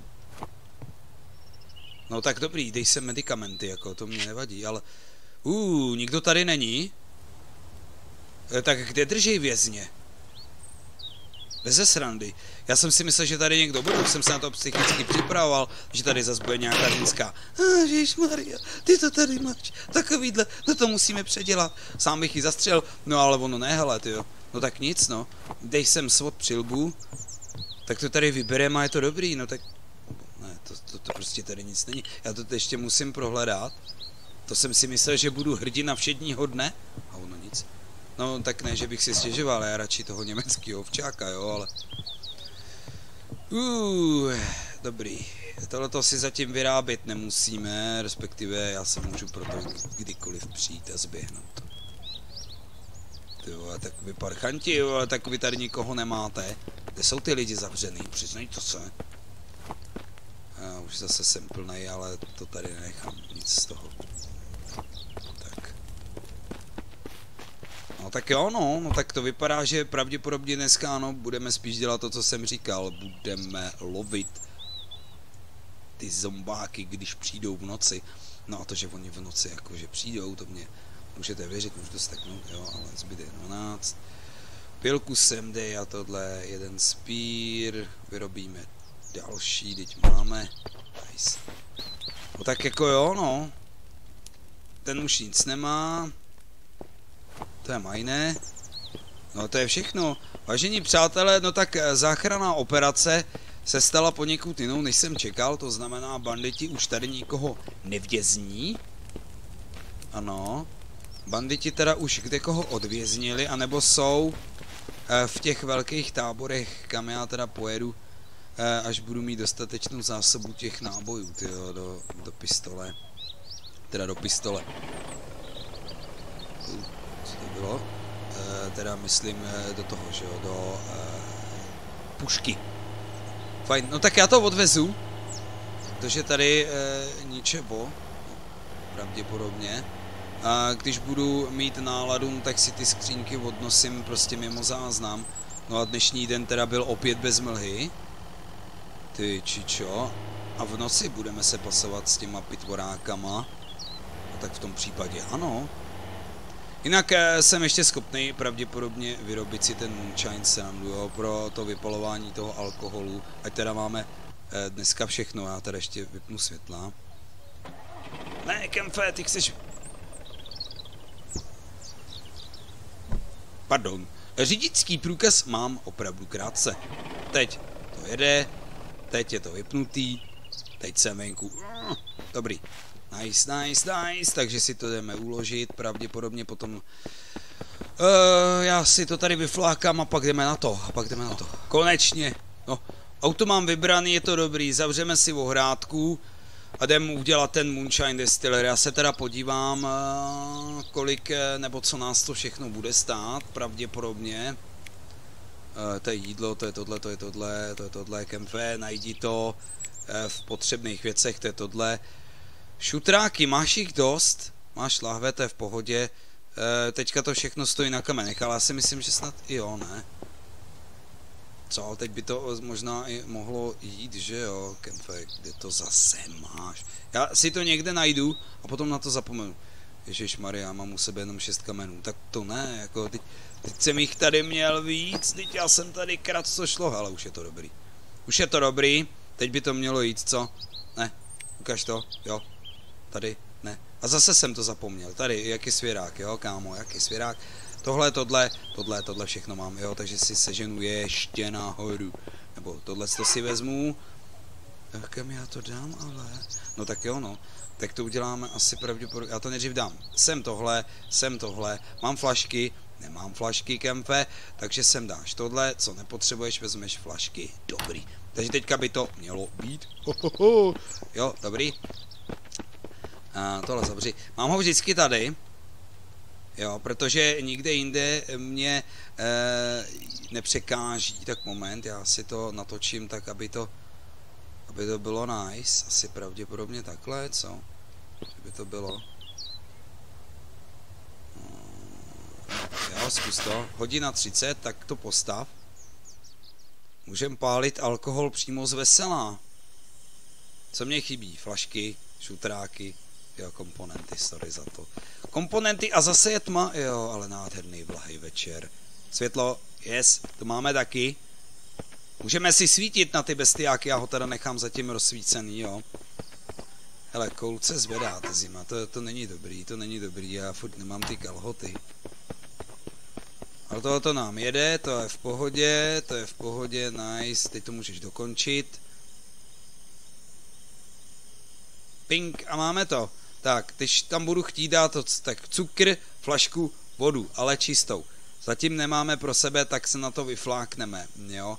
No tak dobrý, dej sem medikamenty, jako to mě nevadí, ale... nikdo tady není? Tak kde držej vězně? Beze srandy. Já jsem si myslel, že tady někdo bude, už jsem se na to psychicky připravoval, že tady zase bude nějaká ženská. Ježišmarja, ty to tady máš, takovýhle, no to musíme předělat. Sám bych ji zastřel, no ale ono ne, hele, tyjo. No tak nic, no. Dej sem svod přilbu, tak to tady vybereme a je to dobrý, no tak... Ne, to prostě tady nic není. Já to ještě musím prohledat. To jsem si myslel, že budu hrdina všedního dne, a ono nic. No tak ne, že bych si stěžoval, já radši toho německého ovčáka, jo, ale... Dobrý. Tohleto si zatím vyrábět nemusíme, respektive já se můžu proto kdykoliv přijít a zběhnout. Tyjo, takový parchanti, jo, tak vy tady nikoho nemáte. Kde jsou ty lidi zavřený, přiznejte se. Já už zase jsem plnej, ale to tady nenechám nic z toho. Tak. No tak jo, no tak to vypadá, že pravděpodobně dneska, ano, budeme spíš dělat to, co jsem říkal. Budeme lovit ty zombáky, když přijdou v noci. No a to, že oni v noci jakože přijdou, to mě můžete věřit, můžu to steknout, jo, ale zbyde 12. Pilku sem dej a tohle, jeden spír, vyrobíme další, teď máme. Nice. No tak jako jo, no. Ten už nic nemá. To je majné. No to je všechno. Vážení přátelé, no tak záchranná operace se stala poněkud jinou, než jsem čekal. To znamená, banditi už tady nikoho nevězní. Ano. Banditi teda už kdekoho odvěznili, anebo jsou v těch velkých táborech, kam já teda pojedu, až budu mít dostatečnou zásobu těch nábojů, tyjo, do pistole. Teda do pistole. Co to bylo? Teda myslím do toho, že jo, do pušky. Fajn, no tak já to odvezu, protože tady ničeho, pravděpodobně. A když budu mít náladu, tak si ty skřínky odnosím prostě mimo záznam. No a dnešní den teda byl opět bez mlhy. Ty čičo. A v noci budeme se pasovat s těma pitvorákama. A tak v tom případě ano. Jinak jsem ještě schopný pravděpodobně vyrobit si ten moonshine sandu, jo, pro to vypalování toho alkoholu. Ať teda máme dneska všechno, já teda ještě vypnu světla. Ne, Kemfe, ty chceš... Pardon, řidičský průkaz mám opravdu krátce. Teď to jede, teď je to vypnutý, teď jsem venku. Dobrý. Nice, takže si to jdeme uložit, pravděpodobně potom... já si to tady vyflákám a pak jdeme na to, Konečně, no, auto mám vybraný, je to dobrý, zavřeme si ohrádku a jdeme udělat ten moonshine distiller. Já se teda podívám, kolik, nebo co nás to všechno bude stát, pravděpodobně. To je jídlo, to je tohle, kemfe, najdi to v potřebných věcech, to je tohle. Šutráky, máš jich dost? Máš lahve, to je v pohodě. Teďka to všechno stojí na kamenech, ale já si myslím, že snad i jo, ne? Co, teď by to možná i mohlo jít, že jo, Kemfe, kde to zase máš? Já si to někde najdu a potom na to zapomenu. Ježišmarja, mám u sebe jenom 6 kamenů, tak to ne, jako teď jsem jich tady měl víc, teď já jsem tady krat, co šlo, ale už je to dobrý. Teď by to mělo jít, co? Ne, ukaž to, jo. Tady, ne. A zase jsem to zapomněl. Tady, jaký svěrák, jo, kámo, jaký svěrák. Tohle všechno mám, jo, takže si seženu ještě nahoru. Nebo tohle to si vezmu. Kam já to dám, ale... No tak jo, no. Tak to uděláme asi pravděpodobně. Já to nejdřív dám. Sem tohle. Mám flašky. Nemám flašky, kempe. Takže sem dáš tohle. Co nepotřebuješ, vezmeš flašky. Dobrý. Takže teďka by to mělo být. Jo, dobrý. Tohle zavři. Mám ho vždycky tady. Jo, protože nikde jinde mě nepřekáží. Tak moment, já si to natočím tak, aby to bylo nice. Asi pravděpodobně takhle, co? Že by to bylo. Jo, zkus to. Hodina 30, tak to postav. Můžem pálit alkohol přímo z vesela. Co mě chybí? Flašky, šutráky, jo, komponenty, sorry za to. Komponenty a zase je tma, jo, ale nádherný vlahý večer. Světlo, yes, to máme taky. Můžeme si svítit na ty bestiáky, já ho teda nechám zatím rozsvícený, jo. Hele, koulce zvedá ta zima, to není dobrý, já furt nemám ty kalhoty. Ale tohoto nám jede, to je v pohodě, nice, teď to můžeš dokončit. Pink a máme to. Tak, když tam budu chtít dát to, tak cukr, flašku, vodu, ale čistou. Zatím nemáme pro sebe, tak se na to vyflákneme, jo.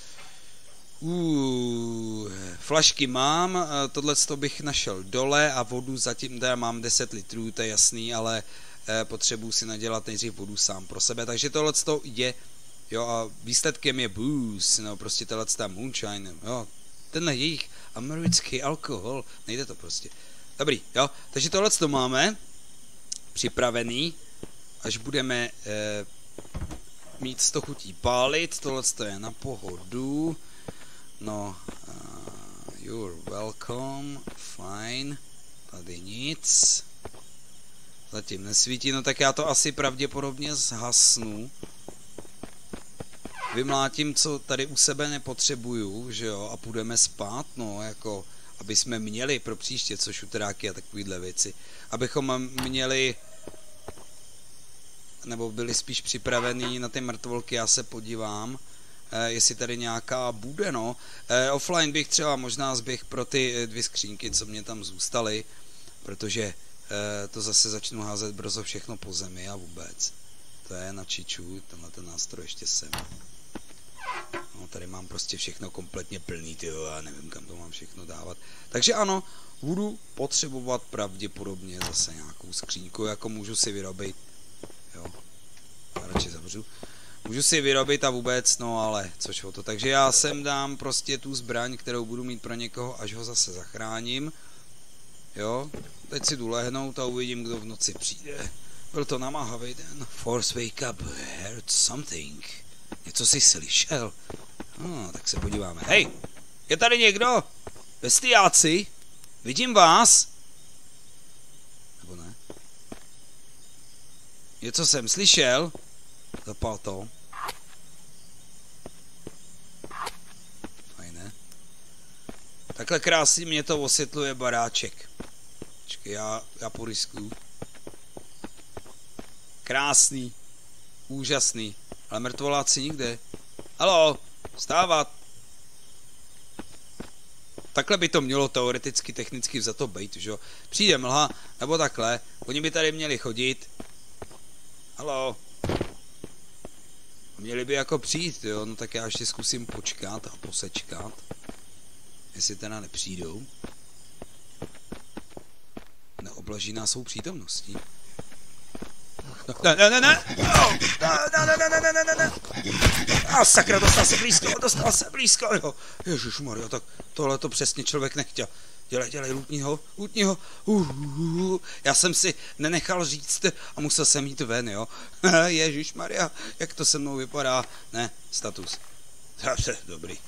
Flašky mám, tohle bych našel dole a vodu zatím teda mám 10 litrů, to je jasný, ale potřebuji si nadělat nejdřív vodu sám pro sebe, takže tohle je, jo, a výsledkem je booze, no prostě tohle moonshine, jo, tenhle jejich americký alkohol, nejde to prostě. Dobrý, jo, takže tohle máme připravený, až budeme mít 100 chutí pálit, tohle je na pohodu. No, you're welcome, fine, tady nic, zatím nesvítí, no tak já to asi pravděpodobně zhasnu, vymlátím, co tady u sebe nepotřebuju, že jo, a půjdeme spát, no, jako, aby jsme měli pro příště, co šutráky a takovýhle věci, abychom měli, nebo byli spíš připravení na ty mrtvolky, já se podívám, jestli tady nějaká bude, no. Offline bych třeba možná zběh pro ty 2 skřínky, co mě tam zůstaly, protože to zase začnu házet brzo všechno po zemi a vůbec. To je na čiču, tenhle ten nástroj ještě sem. No, tady mám prostě všechno kompletně plný, tyjo, já nevím, kam to mám všechno dávat. Takže ano, budu potřebovat pravděpodobně zase nějakou skřínku, jako můžu si vyrobit. Jo, já radši zavřu. Můžu si vyrobit a vůbec, no ale což o to. Takže já sem dám prostě tu zbraň, kterou budu mít pro někoho, až ho zase zachráním. Jo, teď si jdu lehnout a uvidím, kdo v noci přijde. Byl to namáhavý den. Force wake up, heard something. Něco jsi slyšel? No, tak se podíváme. Hej, je tady někdo? Bestiáci? Vidím vás? Nebo ne? Něco jsem slyšel? Zapal to. Fajné. Takhle krásně mě to osvětluje baráček. Počkej, já poriskuju. Krásný. Úžasný. Ale mrtvoláci nikde. Haló, vstávat. Takhle by to mělo teoreticky, technicky vzato být, že jo. Přijde mlha, nebo takhle. Oni by tady měli chodit. Haló. Měli by jako přijít, jo, no tak já ještě zkusím počkat a posečkat. Jestli teda nepřijdou. Neoblaží nás svou přítomností. Ne. A sakra, dostal se blízko, jo. Ježišmarja, tak tohle to přesně člověk nechtěl. Dělej, lutního. Já jsem si nenechal říct a musel jsem jít ven, jo. Ježišmarja, jak to se mnou vypadá. Ne, status. Dobrý.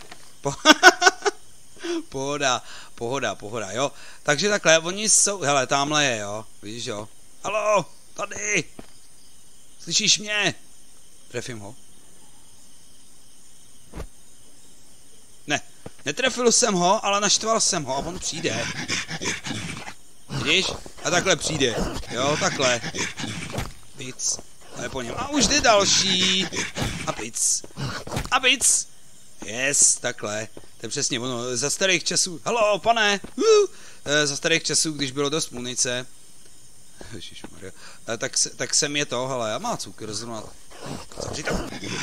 Pohoda, jo. Takže takhle, oni jsou, hele, tamhle je, jo. Vidíš, jo. Haló, tady. Slyšíš mě? Trefím ho. Ne, Netrefil jsem ho, ale naštval jsem ho a on přijde. Vidíš? A takhle přijde. Jo, takhle. Pic. Ale po něm. A už jde další. A pic. A pic. Yes, takhle. To je přesně ono. Za starých časů. Haló, pane. Za starých časů, když bylo dost munice. Ježišmarja. Tak jsem je to, hele, a má cukr zrovna. Zavři to.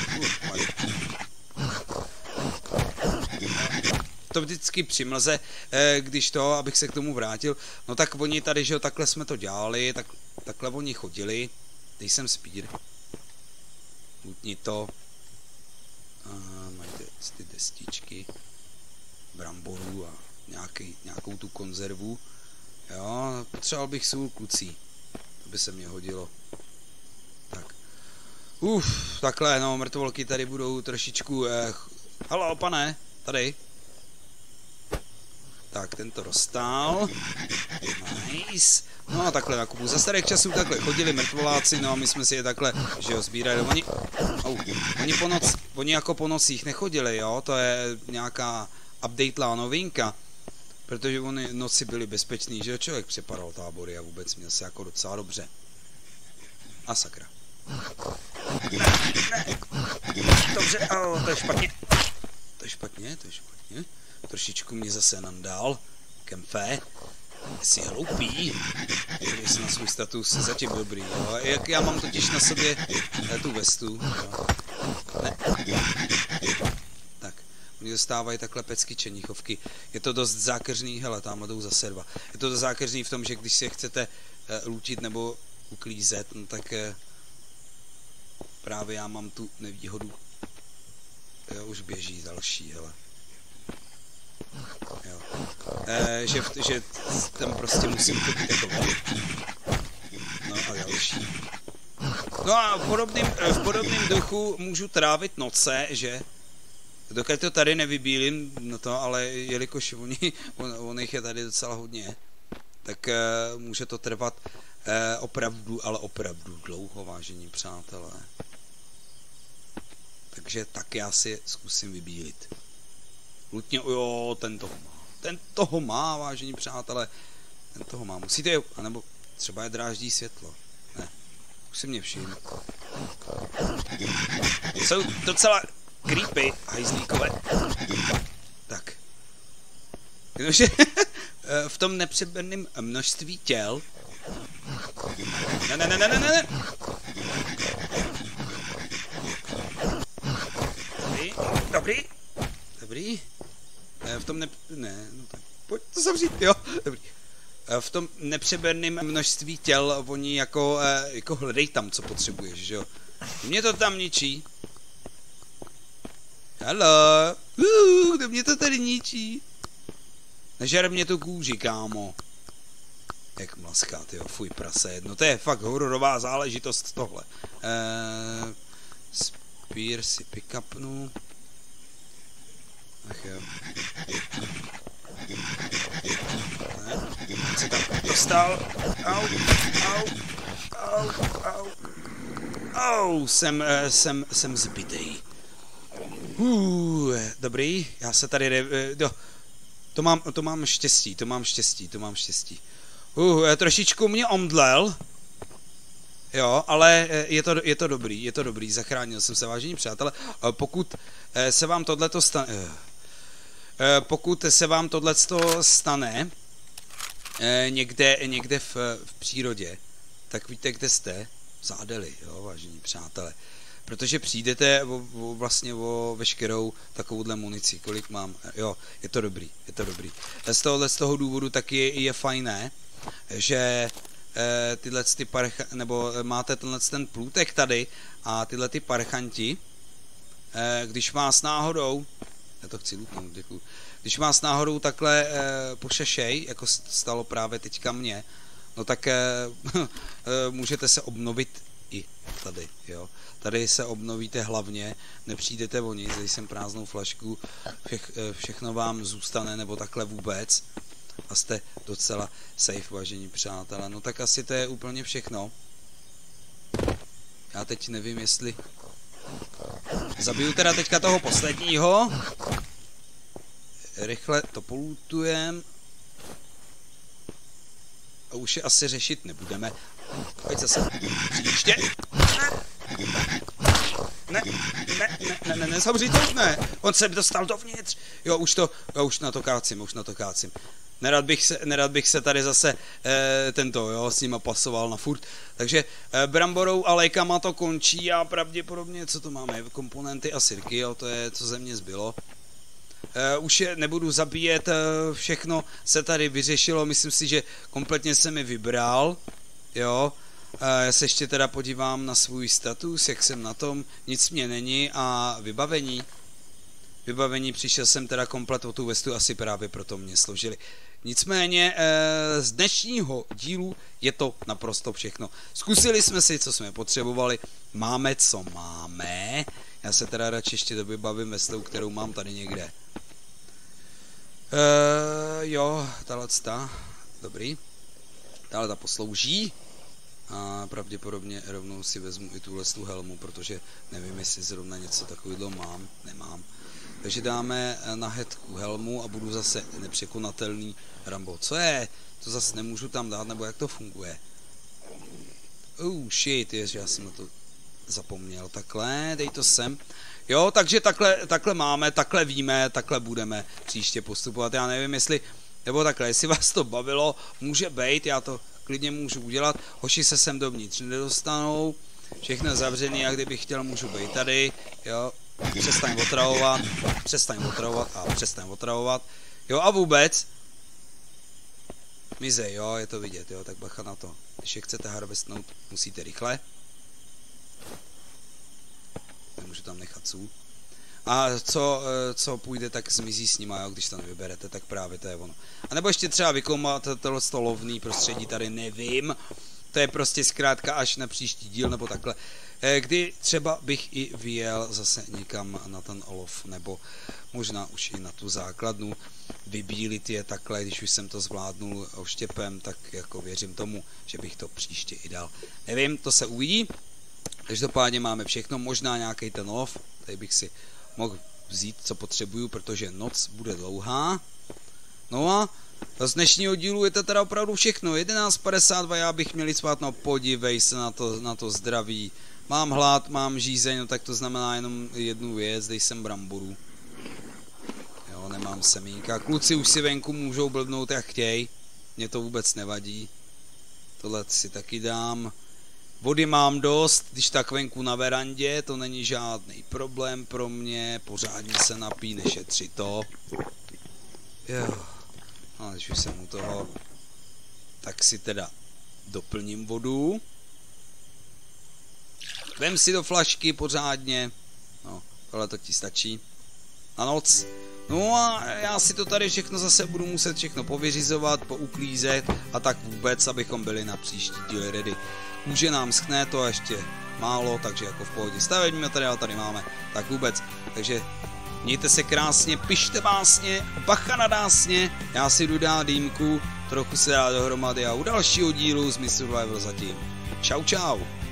To vždycky při mlze, když to, abych se k tomu vrátil, no tak oni tady, že jo, takhle jsme to dělali, takhle oni chodili, teď jsem spír, utni to, mají ty destičky, bramborů a nějakou tu konzervu, jo, potřeboval bych sůl klucí, to by se mě hodilo, tak, takhle, no, mrtvolky tady budou trošičku, haló, pane, tady. Tak, tento dostal. Nice. No a takhle nakupu. Za starých časů takhle chodili mrtvoláci, no a my jsme si je takhle, že jo, sbírali. Oni jako po nocích nechodili, jo, to je nějaká updatelá novinka. Protože oni noci byli bezpeční, že jo, člověk přepadal tábory a vůbec měl se jako docela dobře. A sakra. Ne. Dobře, to je špatně. To je špatně. Trošičku mě zase nandál. Kemfe. Jsi hloupý. Když jsi na svůj status zatím dobrý, jo. Jak já mám totiž na sobě tu vestu. Jo. Ne. Tak. Oni dostávají takhle pecky čenichovky. Je to dost zákeřný, hele, tamhle jdou zase dva. Je to dost zákeřný v tom, že když si je chcete lutit nebo uklízet, no tak právě já mám tu nevýhodu. Jo, už běží další, hele. Jo. Že tam prostě musím chodit jako no a další. No a v podobném duchu můžu trávit noce, že? Dokud to tady nevybílím, no to, ale jelikož on jich je tady docela hodně, tak může to trvat opravdu dlouho, vážení přátelé. Takže tak já si zkusím vybílit. Lutně, jo, ten toho má, vážení přátelé. Ten toho má. Musíte je, anebo třeba je dráždí světlo. Ne, už si mě všim. Jsou docela creepy, hajzlíkové. Tak. Jenomže v tom nepřeberném množství těl. Ne. Dobrý. V tom no tak pojď to zavřít, jo, dobrý. V tom nepřeberném množství těl oni jako hledej tam, co potřebuješ, že jo. Mě to tam ničí. Haló, kdo mě to tady ničí? Nežer mě tu kůži, kámo. Jak mlaskat, jo, fuj prase jedno, to je fakt hororová záležitost tohle. Spear si pick-upnu. Ach jo. Ne, se tam dostal. Au, jsem zbytej. Dobrý, já se tady to mám štěstí. Trošičku mě omdlel. Jo, ale je to dobrý, zachránil jsem se, vážení přátelé. Pokud se vám tohleto stane, někde v přírodě, tak víte, kde jste? V zádeli, jo, vážení přátelé. Protože přijdete vlastně o veškerou takovouhle munici, kolik mám, jo, je to dobrý. Z toho důvodu taky je fajné, že tyhle ty nebo máte ten plůtek tady a tyhle ty parchanti, když vás náhodou, já to chci lutnout, děkuju, když vás náhodou takhle pošešej, jako stalo právě teďka mně, no tak můžete se obnovit i tady, jo. Tady se obnovíte hlavně, nepřijdete o nic, tady jsem prázdnou flašku, všechno vám zůstane, nebo takhle vůbec. A jste docela safe, vážení přátelé. No tak asi to je úplně všechno. Já teď nevím, jestli zabiju teda teďka toho posledního. rychle to polutujeme. A už je asi řešit nebudeme. Pojď zase. Příště. Ne, zavřít to, ne. On se dostal dovnitř. Jo, už na to kácím. Nerad bych se tady zase s nima pasoval na furt. Takže bramborou a lejkama to končí a pravděpodobně, co to máme, komponenty a sirky, jo, to je, co ze mě zbylo. Už je nebudu zabíjet, všechno se tady vyřešilo, myslím si, že kompletně se mi vybral, jo. Já se ještě teda podívám na svůj status, jak jsem na tom, nic mě není a vybavení, přišel jsem teda komplet o tu vestu, asi právě proto mě složili. Nicméně z dnešního dílu je to naprosto všechno. Zkusili jsme si, co jsme potřebovali, máme, co máme. Já se teda radši ještě dovybavím veslou, kterou mám tady někde. Jo, tato, dobrý. Tahle ta poslouží. A pravděpodobně rovnou si vezmu i tuhle helmu, protože nevím, jestli zrovna něco takového mám, nemám. Takže dáme na headku helmu a budu zase nepřekonatelný Rambo. Co je? To zase nemůžu tam dát, nebo jak to funguje? Oh shit, já jsem na to zapomněl. Takhle, dej to sem. Jo, takže takhle máme, takhle víme, takhle budeme příště postupovat. Já nevím, jestli, nebo takhle, jestli vás to bavilo, může být, já to klidně můžu udělat. Hoši se sem dovnitř nedostanou, všechno zavřený, a kdybych chtěl, můžu být tady, jo. Přestaň otravovat. Jo, a vůbec mizej, jo, je to vidět, jo, tak bacha na to. Když je chcete harvestnout, musíte rychle. Nemůžu tam nechat sůl. A co půjde, tak zmizí s nima, jo, když to nevyberete, tak právě to je ono. A nebo ještě třeba vykoumat tohle lovný prostředí tady, nevím. To je prostě zkrátka až na příští díl, nebo takhle. Kdy třeba bych i vyjel zase někam na ten olov, nebo možná už i na tu základnu, vybílit je takhle, když už jsem to zvládnul oštěpem, tak jako věřím tomu, že bych to příště i dal. Nevím, to se uvidí. Každopádně máme všechno, možná nějaký ten olov, tady bych si mohl vzít, co potřebuju, protože noc bude dlouhá. No a z dnešního dílu je to teda opravdu všechno. 11:52, já bych měl spát, no podívej se na to zdraví. Mám hlad, mám žízeň, no tak to znamená jenom jednu věc, dej sem bramboru. Jo, nemám semínka. Kluci už si venku můžou blbnout jak chtěj. Mně to vůbec nevadí. Tohle si taky dám. Vody mám dost, když tak venku na verandě, to není žádný problém pro mě. Pořádně se napí, nešetři to. Jo. No, když už jsem u toho, tak si teda doplním vodu. Vem si do flašky pořádně. No, tohle to ti stačí. Na noc. No a já si to tady všechno zase budu muset všechno povyřizovat, pouklízet a tak vůbec, abychom byli na příští díl ready. Kůže nám schne, to ještě málo, takže jako v pohodě. Stavební materiál tady máme, tak vůbec. Takže mějte se krásně, pište básně, bacha na dásně, já si jdu dát dýmku, trochu se dá dohromady a u dalšího dílu z Miss Survivor zatím. Čau čau.